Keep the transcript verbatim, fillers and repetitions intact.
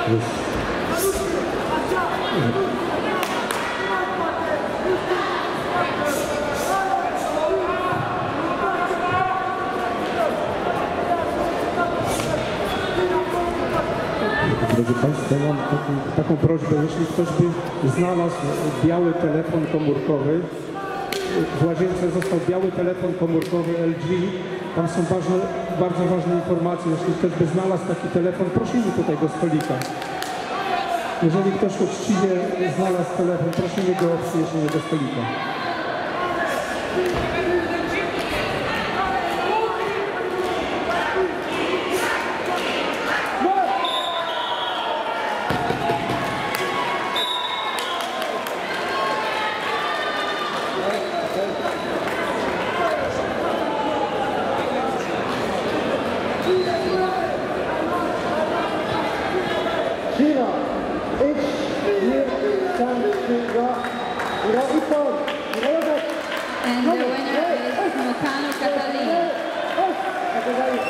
Drodzy Państwo, mam taką, taką prośbę, jeśli ktoś by znalazł biały telefon komórkowy, w łazience został biały telefon komórkowy L G, tam są ważne, bardzo ważne informacje. Jeśli ktoś by znalazł taki telefon, prosimy tutaj do stolika. Jeżeli ktoś uczciwie znalazł telefon, prosimy go o przyniesienie do stolika. China, X, Y, San, Ra, Ra, Ipon, And the winner is Mokano Catalina.